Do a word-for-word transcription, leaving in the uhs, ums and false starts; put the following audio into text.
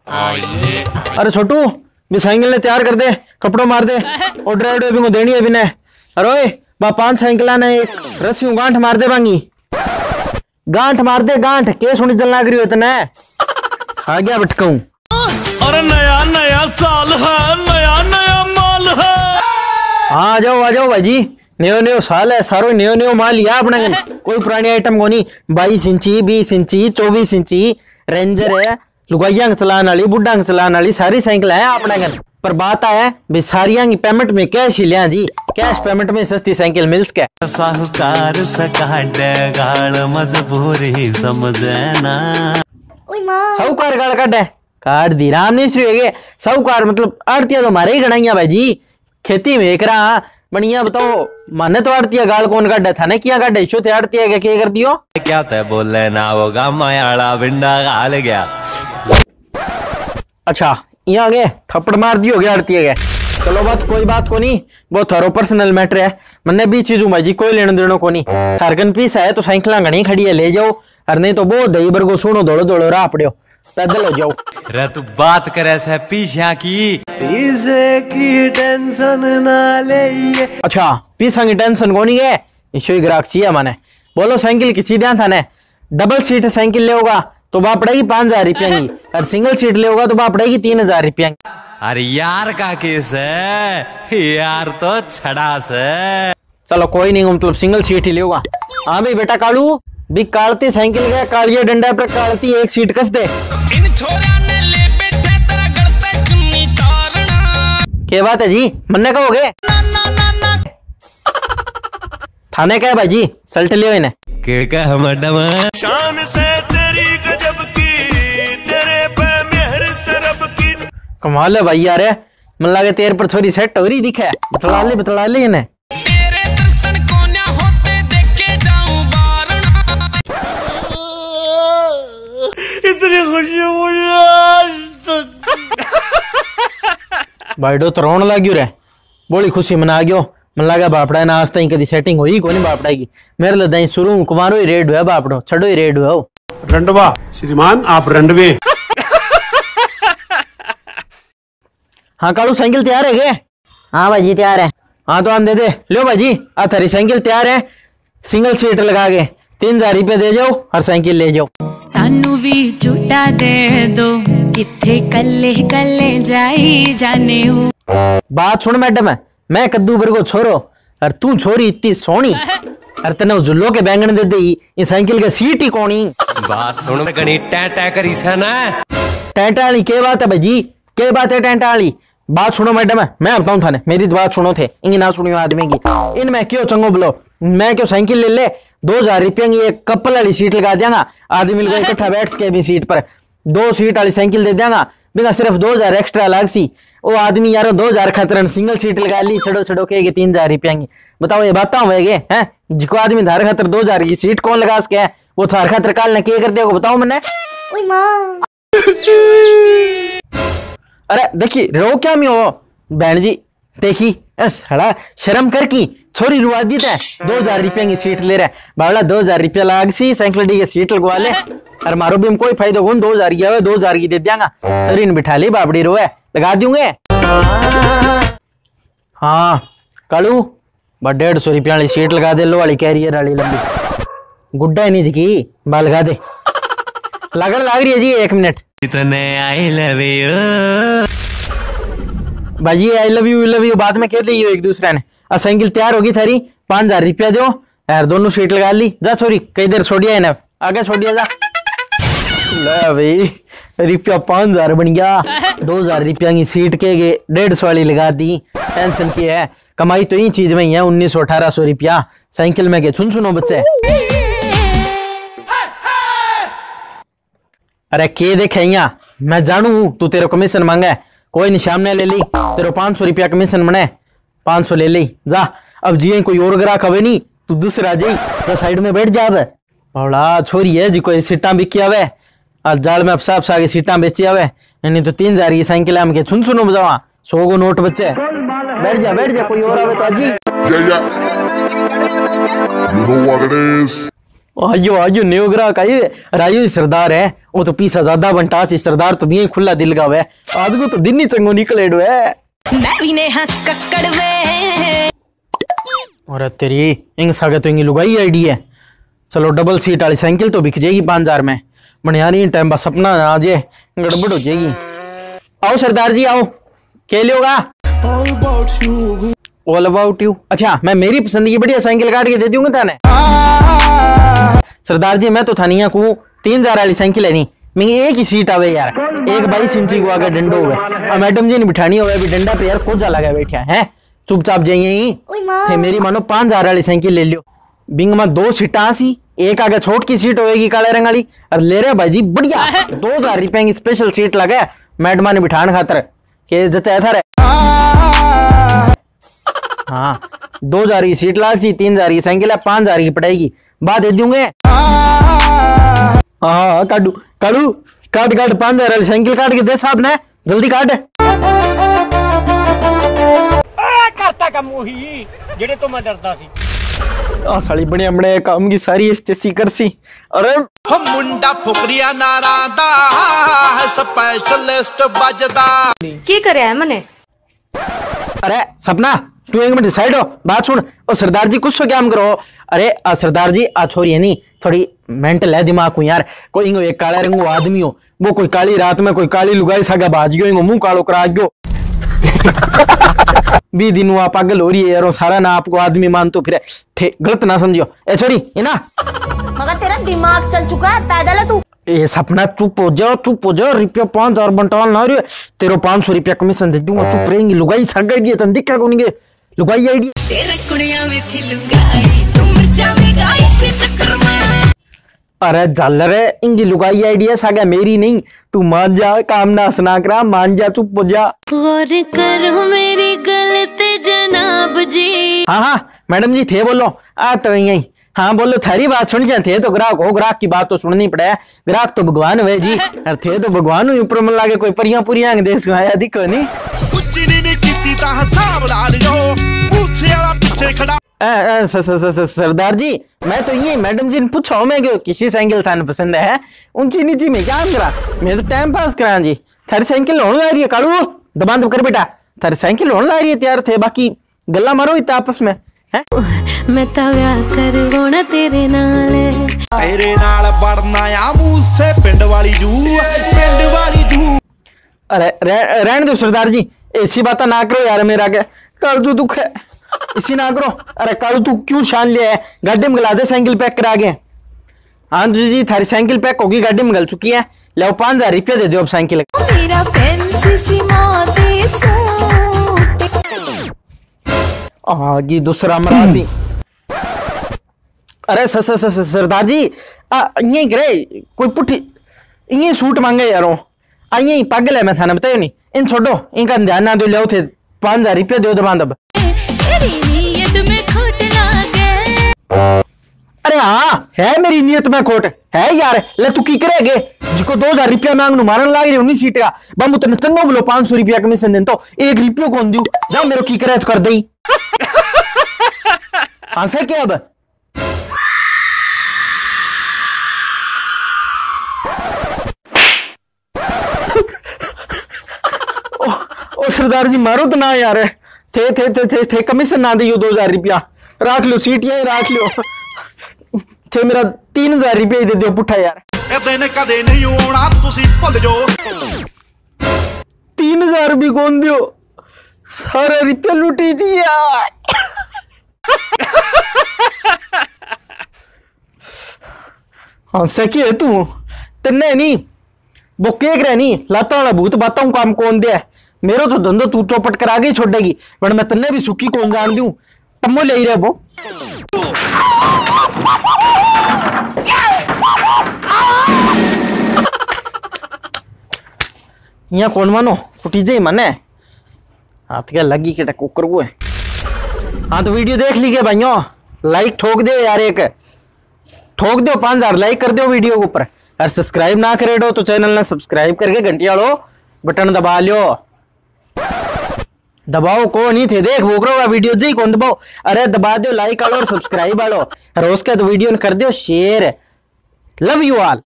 अरे छोटू भी साइकिल ने तैयार कर दे, कपड़ों मार दे और ड्राइवर भी को देनी है बिना। अरे बा पांच साइकिल ने एक रस्सी गांठ मार दे बांगी, गांठ मार दे गांठ के सुनी चल लग रही हो इतने आ गया भटकाऊं। अरे नया नया साल है, नया नया माल है। हाँ आ जाओ आ जाओ भाजी, नयो नयो साल है, सारो नयो नयो माल लिया अपने, कोई पुरानी आइटम को नहीं। बाईस इंची बीस इंची चौबीस इंची रेंजर है, लुगाइया चलाने वाली बुढ़ा चलाने वाली सारी साइकिल है अपने घर। पर बात है भी सारिया की पेमेंट में कैश ही लिया जी, कैश पेमेंट में सस्ती साइकिल मिल सके। साहूकार गाल मजबूरी समझना, साहूकार गाल काटे काट दी राम नहीं श्री साहूकार मतलब आड़तिया तो मारे ही गणाइया भाई जी, खेती में एक रहा बढ़िया। बताओ माने तो आड़तिया गाल कौन काटे था ने किया काटे शो थे आड़तिया क्या क्या कर दियो क्या थे बोले ना वो गामायाला बिंडा गाल गया। अच्छा यहाँ गए थप्पड़ मार दियो गया आड़तिया गए, चलो बात कोई बात को नहीं, वो थारो पर्सनल मैटर है, मन्ने भी चीज भाई जी कोई लेने देने को नहीं। थारगन पीस है तो साइकिल घनी खड़ी है ले जाओ, और नहीं तो वो दही बरगो सुनो दौड़ो दौड़ो राह पड़ो पैदल हो जाओ। रे तू बात करे से पीछा की पीछे की टेंशन ना ले। अच्छा पीछा की टेंशन को नहीं है, इशो ग्राहक चाहिए माने। बोलो साइकिल किसी ध्यान था ने, डबल सीट साइकिल ले होगा तो वह पड़ेगी पांच हजार रुपया की, और सिंगल सीट ले होगा तो वह पड़ेगी तीन हजार रुपया की। अरे यार का केस है यार तो छड़ा से। चलो कोई नहीं मतलब सिंगल सीट ही ले होगा। हाँ भाई बेटा कालू भी कालती साइकिल गया कालिया डंडा पर कालती एक सीट कस दे। इन छोरिया ने ले बैठे तेरा गलते चुन्नी तारना। क्या बात है जी मन्ने कहोगे थाने का है भाई जी सल्ट लियो इन्हें के का मैडम शान से तेरी गजब की, तेरे पे मेहर सरब की। कमाल है भाई यार, मन लगे तेरे पर थोड़ी सेट हो रही दिखे, बतला ले बतला ले इन्हें। तेरे दर्शन कोन्या होते देखे जाऊं बारना। इतनी खुशी मुझे भाई डो तो रोन लग्यो रे, बड़ी खुशी मना गयो। मन लगा बापड़ा ना आज तक कदी सेटिंग हुई कोनी बापड़ा की, मेरे लिए दई शुरू कुमारो ही रेड हुआ बापड़ो छड़ो ही रेड हुआ। रंडवा श्रीमान आप रंडवे। हाँ कालू साइकिल तैयार है गे? हाँ भाई जी तैयार है। हाँ तो आन दे दे लो भाई जी आ थारी साइकिल तैयार है, सिंगल सीट लगा के तीन हजार रुपये दे जाओ हर साइकिल ले जाओ। सानू भी झूठा दे दो इत्थे कल्ले कल्ले जाई जाने हूँ। बात सुन मैडम मैं कद्दू बरगो छोरो और तू छोरी इतनी सोनी, और तने जुल्लो के बैंगन दे दे ये साइकिल के सीट ही कोनी। बात सुन गणी टै टै करी सा ना टेंटा वाली क्या बात है भाई जी, क्या बात है टेंटा वाली? बात सुनो मैडम मैं बताऊं थाने, मेरी बात सुनो थे इंगी ना सुनियो आदमी की। इनमें क्यों चंगो बोलो, मैं क्यों साइकिल ले ले दो हजार रुपये की एक कपल वाली सीट लगा देंगा, आदमी को इकट्ठा बैठ के भी सीट पर दो सीट वाली साइकिल दे देंगा, बिना सिर्फ दो हजार एक्स्ट्रा अलग सी। वो आदमी यारो दो हजार खतरन सिंगल सीट लगा ली छड़ो छड़ो के तीन हजार रुपया की। बताओ ये बात हुएगे हैं जिको आदमी धार खातर दो हजार की सीट कौन लगा सके है, वो थार खातर काल ने क्या कर देगा बताओ मैंने। अरे देखी रो क्या मी हो बहन जी देखी सड़ा शर्म कर की छोरी रुआ दी है, दो हजार रुपया की सीट ले रहा है बावला, दो हजार रुपया लाग सी साइकिल डी की सीट लगवा ले, और मारो भी कोई फायदा कौन, दो हजार की दो हजार की दे देंगा सर इन बिठा ली बाबड़ी रोए लगा दूंगे। हाँ कालू बस डेढ़ सौ रुपया वाली सीट लगा दे लो वाली कैरियर वाली लंबी गुड्डा है नहीं की बा लगा दे लगन लाग रही है जी एक मिनट। इतने आई लव यू भाजी I love you love you बाद में कह दी एक दूसरे ने। अब साइकिल तैयार होगी थारी पांच हजार रुपया दो यार दोनों सीट लगा ली जा छोरी कई देर छोड़िया है ना आगे छोड़िया जा ले भाई रुपया पांच हजार बन गया, दो हजार रुपया की सीट के गए डेढ़ सौ वाली लगा दी। टेंशन की है कमाई तो ये चीज में ही है उन्नीस सौ अठारह सौ रुपया साइकिल में के सुन सुनो बच्चे। अरे के देखे यहाँ मैं जानू तू तेरे कमीशन मांगे कोई नहीं सामने ले ली तेरे पांच सौ रुपया कमीशन बने पांच सौ ले ली जा। अब जी कोई और ग्राहक हवे नहीं तू दूसरा जी जा साइड में बैठ जा बड़ा छोरी है जी कोई सीटा बिकी आवे आज जाल में अफसा अफसा की सीटा बेची आवे नहीं तो तीन हजार की साइकिल हम के सुन सुनो बजावा सौ गो नोट बच्चे बैठ जा बैठ जा कोई और आवे तो अजी आयो आयो न्यू ग्राहक आई राजू सरदार है वो तो पीसा ज्यादा बनता सी सरदार तो भी खुला दिल का है आज को तो दिन ही चंगो निकले है मैं भी ने हाथ कक्कड़ वे और तेरी इंग सागे तो इंगी लुगाई आईडी है। चलो डबल सीट वाली साइकिल तो बिक जाएगी पाँच हजार में बने यार इन टाइम बस सपना आ जाए गड़बड़ हो जाएगी। आओ सरदार जी आओ क्या लियोगा? All about you. अच्छा मैं मेरी पसंद की बढ़िया साइकिल काट के दे दूंगा थाने। सरदार जी मैं तो थानिया को तीन हजार वाली साइकिल है नहीं मैं एक ही सीट आवे यार एक बाईस इंची को आगे डंडो हुए और मैडम जी ने बिठानी हुआ अभी डंडा पे यार कोजा लगा बैठा है चुपचाप जाइए ही थे मेरी मानो पांच हजार वाली साइकिल ले लियो बिंग में दो सीटा सी एक आगे छोट की सीट होगी काले रंग वाली और ले रहे भाई जी बढ़िया दो हजार रुपए की स्पेशल सीट लगा मैडमा ने बिठाने खातर के जचा था रे हाँ दो हजार की सीट लाग सी तीन हजार की साइकिल है पांच हजार की पड़ेगी बाद दे दूंगे। हाँ काटू काटू काट काट पांच हजार वाली साइकिल काट के दे साहब ने जल्दी काट करता कम वही जेड़े तो मैं डरता सी आ साली बड़े बड़े काम की सारी स्टेसी करसी अरे हम मुंडा फुकरिया नारादा स्पेशलिस्ट बजदा की करे है मने। अरे सपना तू एक मिनट साइड हो बात सुन और सरदार जी कुछ क्या करो अरे आ सरदार जी आ छोरी है नहीं थोड़ी मेंटल है दिमाग को यार कोई एक काला रंग आदमी हो वो कोई काली रात में कोई काली लुगाई सागा बाज गयो मुंह कालो करा गयो बी दिन हुआ पागल हो रही है यार सारा ना आपको आदमी मान तो फिर थे गलत ना समझियो ए छोरी है ना मगर तेरा दिमाग चल चुका है पैदल है तू ए सपना चुप हो जाओ चुप हो जाओ रुपया पांच हजार बंटाल ना रही तेरे पांच सौ रुपया कमीशन दे दूंगा चुप रहेंगी लुगाई सग गई तन दिखा कौन गे लुगाई आईडी तेरे कुड़िया में थी लुगाई तू मिर्चा में गाई के चक्कर में अरे जल रे इंगी लुगाई आईडी है सागा मेरी नहीं तू मान जा काम ना सुना करा मान जा चुप हो जा और करो मेरी गलती जनाब जी। हाँ हाँ मैडम जी थे बोलो आ तो यही हाँ बोलो थारी बात सुन जाए थे तो ग्राहक हो ग्राहक की बात तो सुननी पड़े ग्राहक तो भगवान हुए जी और थे तो भगवान ऊपर मन लागे कोई परियां पुरियां देश आया दिखो नहीं सरदार जी मैं तो ये मैडम जी ने पूछा मैं क्यों किसी साइकिल थाने पसंद है ऊंची नीची में क्या करा मैं तो टाइम पास करा जी थारी साइकिल होने ला रही है कालू दबान तो कर बेटा थारी साइकिल होने ला रही है तैयार थे बाकी गल्ला मारो इतना आपस में है मैं तो व्याह करवो ना तेरे नाल तेरे नाल बढ़ना या मुंह से पिंड वाली जू पिंड वाली जू अरे रहने दो सरदार जी ऐसी बात ना करो यार मेरा क्या कालू तू दुख है इसी ना करो अरे कालू तू क्यों शान लिया है गाड़ी में गला दे साइकिल पैक करा गए हाँ जी जी थारी साइकिल पैक होगी गाड़ी में गल चुकी है लो पांच हजार रुपया दे दो अब साइकिल मेरा फैंसी सी मोती सूट आगे दूसरा मरासी अरे स, स, स, स, सरदार जी ये करे कोई पुठी ये सूट मांगे यारो आ ये पागल है मैं थाने बतायो नहीं इन छोड़ो इनका ध्यान ना दो ले थे पांच हजार रुपया दो दबा दब अरे हाँ है मेरी नियत में खोट है यार ले तू की करेगे जिको दो हजार रुपया मांग मारन लाग रही उन्नीस सीट का बम तेने चंगा बोलो पांच सौ रुपया कमीशन दें तो एक रुपयो कौन दू जा मेरे की करे तो कर दई हाँ से क्या अब ओ, ओ सरदार जी मारो तो ना यार थे थे थे थे, थे कमीशन ना दियो दो हजार रुपया राख लो सीट यही राख लो थे मेरा तीन हजार रुपया ही दे दो पुठा यार दिन कदे नहीं होना तुसी भुल जाओ तीन हजार भी कौन दियो सारा रुपया लुटी जी यार हाँ सकी है तू तेने नहीं वो केक रहे नहीं लाता वाला भूत बातों काम कौन दे मेरा तो धंधो तू चौपट कर आगे छोड़ेगी बट मैं तन्ने भी सुखी कौन जान दूं तम्मो ले ही रहे वो यहाँ कौन मानो कुटी जाई मने हाथ क्या लगी के कुकर को है हाँ तो वीडियो देख लीजिए भाइयों लाइक ठोक दो यार एक ठोक दो पांच हजार लाइक कर दो वीडियो के ऊपर और सब्सक्राइब ना करे दो तो चैनल ने सब्सक्राइब करके घंटी वालो बटन दबा लियो दबाओ को नहीं थे देख वो करो वीडियो जी कौन दबाओ अरे दबा दो लाइक वालो और सब्सक्राइब वालो और उसके तो वीडियो कर दो शेयर लव यू ऑल।